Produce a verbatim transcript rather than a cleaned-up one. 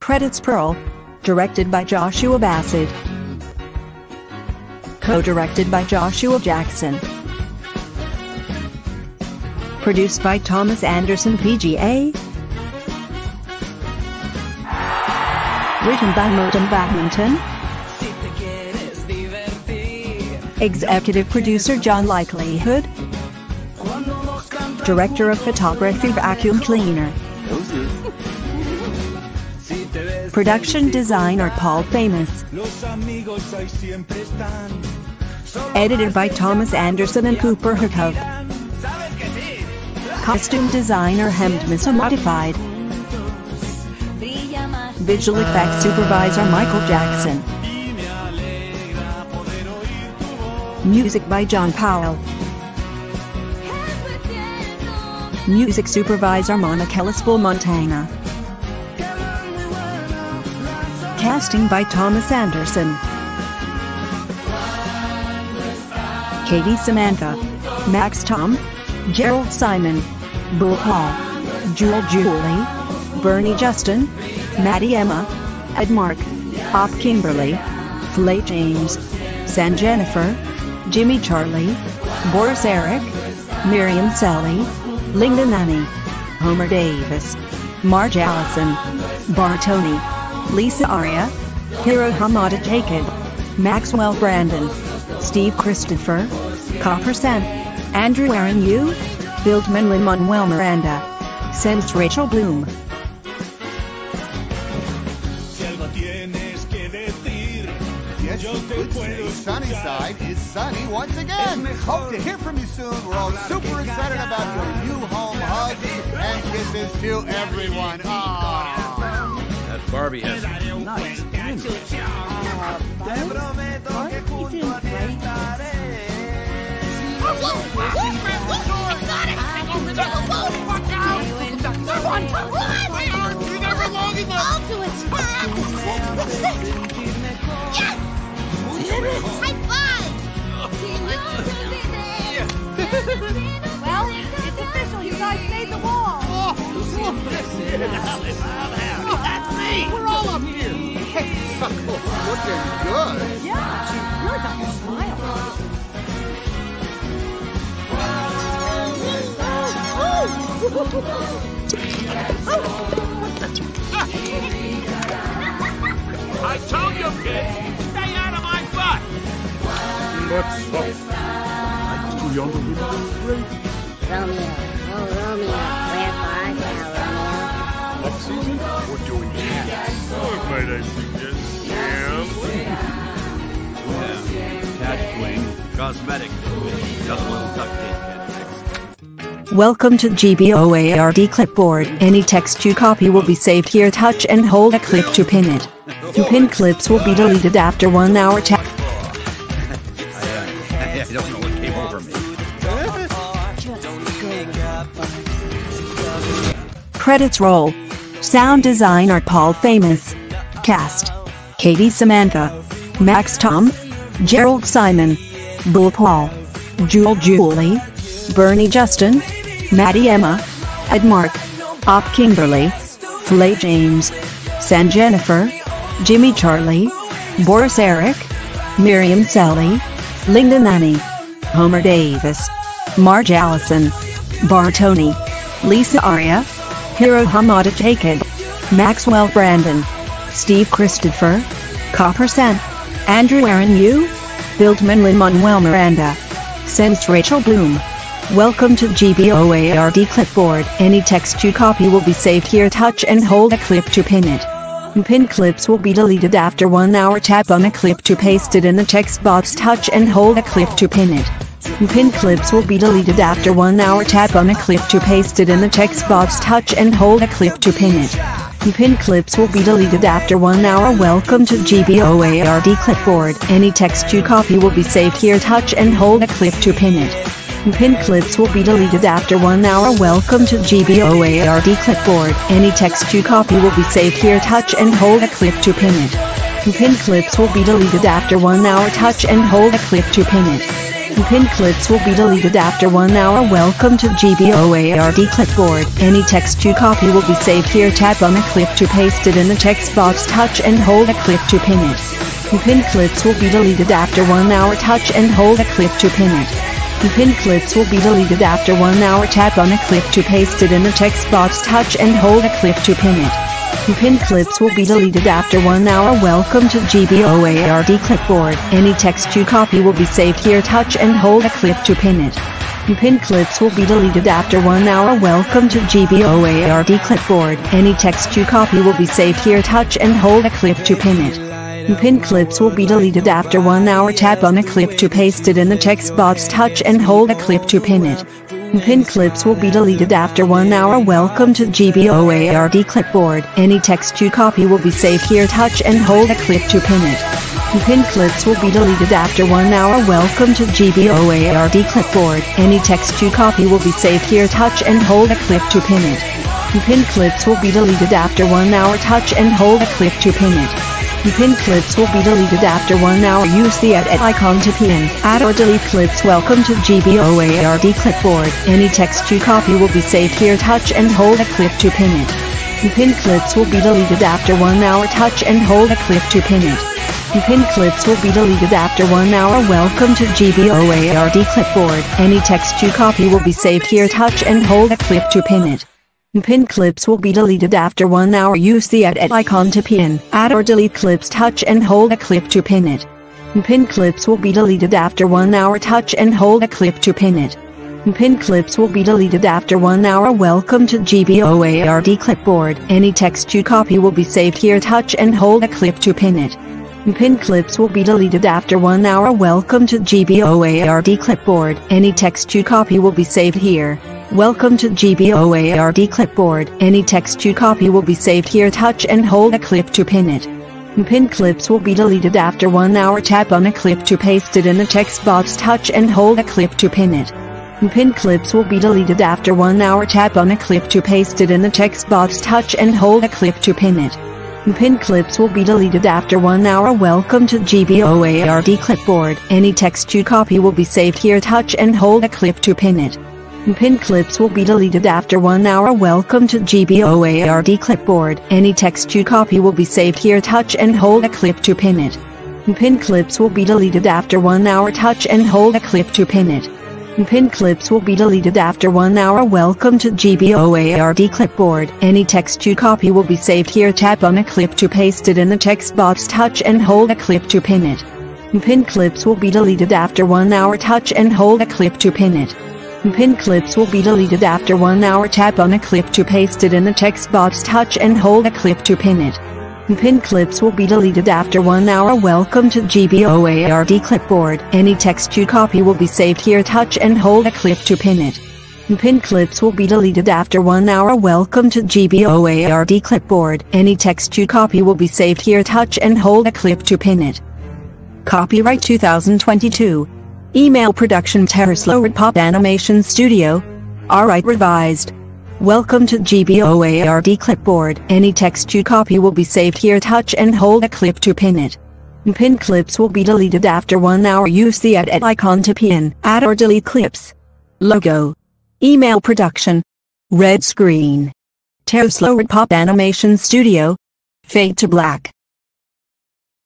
Credits Pearl. Directed by Joshua Bassett. Co-directed by Joshua Jackson. Produced by Thomas Anderson P G A. Written by Merton Badminton. Executive producer John Likelihood. Director of photography Vacuum Cleaner. Production designer Paul Famous. Edited by Thomas Anderson and Cooper Hookup. Costume designer Hemd Modified. Visual effects supervisor Michael Jackson. Music by John Powell. Music supervisor Monica Lispel Montana. Casting by Thomas Anderson. Katie Samantha. Max Tom. Gerald Simon. Bull Paul. Jewel Julie. Bernie Justin. Maddie Emma. Ed Mark. Hop Kimberly. Flay James. San Jennifer. Jimmy Charlie. Boris Eric. Miriam Sally. Linda Nanny. Homer Davis. Marge Allison. Bartoni. Lisa Aria. Hiro Hamada Jacob. Maxwell Brandon. Steve Christopher. Copper Sam. Andrew Aaron Yu. Bildman Lin-Manuel Miranda. Sense Rachel Bloom. Sunnyside is sunny once again. Hope to hear from you soon. We're all super excited about your new home hugs and kisses to everyone. Aww. That Barbie has nice. Well, it's official. You guys made the wall. Oh, look, this is Alice. That's me. We're all up here. Hey, Suckle, looking good. Yeah, you really got your smile. I told you, kid, stay out of my butt. What's up? I'm too young to be great. Romeo, oh Romeo, where art thou, Romeo? What season? We're doing jazz. What might I suggest, Sam? Yeah, catch bling, cosmetic, just a little tuck in. Welcome to G B O A R D Clipboard. Any text you copy will be saved here. Touch and hold a clip to pin it. To pin clips will be deleted after one hour tap. I, uh, I don't know what came over me. Credits roll. Sound designer Paul Famous. Cast. Katie Samantha. Max Tom. Gerald Simon. Bull Paul. Jewel Julie. Bernie Justin. Maddie Emma. Ed Mark. Hop Kimberly. Flay James. San Jennifer. Jimmy Charlie. Boris Eric. Miriam Sally. Linda Nanny. Homer Davis. Marge Allison. Bartoni. Lisa Aria. Hiro Hamada Jacob. Maxwell Brandon. Steve Christopher. Copper Sam. Andrew Aaron Yu. Bildman Lin-Manuel Miranda. Sense Rachel Bloom. Welcome to G B O A R D Clipboard. Any text you copy will be saved here. Touch and hold a clip to pin it. Pin clips will be deleted after one hour. Tap on a clip to paste it in the text box. Touch and hold a clip to pin it. Pin clips will be deleted after one hour. Tap on a clip to paste it in the text box. Touch and hold a clip to pin it. Pin clips will be deleted after one hour. Welcome to G B O A R D Clipboard. Any text you copy will be saved here. Touch and hold a clip to pin it. Pin clips will be deleted after one hour. Welcome to G B O A R D Clipboard. Any text you copy will be saved here. Touch and hold a clip to pin it. Pin clips will be deleted after one hour. Touch and hold a clip to pin it. Pinned clips will be deleted after one hour. Welcome to G B O A R D clipboard. Any text you copy will be saved here. Tap on a clip to paste it in the text box. Touch and hold a clip to pin it. Pinned clips will be deleted after one hour. Touch and hold a clip to pin it. Pinned clips will be deleted after one hour. Tap on a clip to paste it in the text box. Touch and hold a clip to pin it. Pinned clips will be deleted after one hour. Welcome to G B O A R D clipboard. Any text you copy will be saved here. Touch and hold a clip to pin it. Pinned clips will be deleted after one hour. Welcome to G B O A R D clipboard. Any text you copy will be saved here. Touch and hold a clip to pin it. Pinned clips will be deleted after one hour. Tap on a clip to paste it in the text box. Touch and hold a clip to pin it. Pinned clips will be deleted after one hour. Welcome to G B O A R D clipboard. Any text you copy will be saved here. Touch and hold a clip to pin it. Pinned clips will be deleted after one hour. Welcome to G B O A R D clipboard. Any text you copy will be saved here. Touch and hold a clip to pin it. Pinned clips will be deleted after one hour. Touch and hold a clip to pin it. Pinned clips will be deleted after one hour. Use the edit icon to pin, add or delete clips. Welcome to G B O A R D clipboard. Any text you copy will be saved here. Touch and hold a clip to pin it. Pinned clips will be deleted after one hour. Touch and hold a clip to pin it. Pinned clips will be deleted after one hour. Welcome to G B O A R D clipboard. Any text you copy will be saved here. Touch and hold a clip to pin it. Pinned clips will be deleted after one hour. Use the edit icon to pin, add or delete clips. Touch and hold a clip to pin it. Pinned clips will be deleted after one hour. Touch and hold a clip to pin it. Pinned clips will be deleted after one hour. Welcome to G B O A R D clipboard. Any text you copy will be saved here. Touch and hold a clip to pin it. Pinned clips will be deleted after one hour. Welcome to G B O A R D clipboard. Any text you copy will be saved here. Welcome to G B O A R D clipboard. Any text you copy will be saved here. Touch and hold a clip to pin it. Pinned clips will be deleted after one hour. Tap on a clip to paste it in the text box. Touch and hold a clip to pin it. Pinned clips will be deleted after one hour. Tap on a clip to paste it in the text box. Touch and hold a clip to pin it. Pinned clips will be deleted after one hour. Welcome to G B O A R D clipboard. Any text you copy will be saved here. Touch and hold a clip to pin it. Pinned clips will be deleted after one hour. Welcome to G B O A R D clipboard. Any text you copy will be saved here. Touch and hold a clip to pin it. Pinned clips will be deleted after one hour. Touch and hold a clip to pin it. Pinned clips will be deleted after one hour. Welcome to G B O A R D clipboard. Any text you copy will be saved here. Tap on a clip to paste it in the text box. Touch and hold a clip to pin it. Pinned clips will be deleted after one hour. Touch and hold a clip to pin it. Pinned clips will be deleted after one hour. Tap on a clip to paste it in the text box. Touch and hold a clip to pin it. Pinned clips will be deleted after one hour. Welcome to G B O A R D clipboard. Any text you copy will be saved here. Touch and hold a clip to pin it. Pinned clips will be deleted after one hour. Welcome to G B O A R D clipboard. Any text you copy will be saved here. Touch and hold a clip to pin it. Copyright two thousand twenty-two. Email production Terraslorid Pop Animation Studio. Alright revised. Welcome to G B O A R D clipboard. Any text you copy will be saved here. Touch and hold a clip to pin it. Pinned clips will be deleted after one hour. Use the edit icon to pin, add or delete clips. Logo. Email production. Red screen. Terraslorid Pop Animation Studio. Fade to black.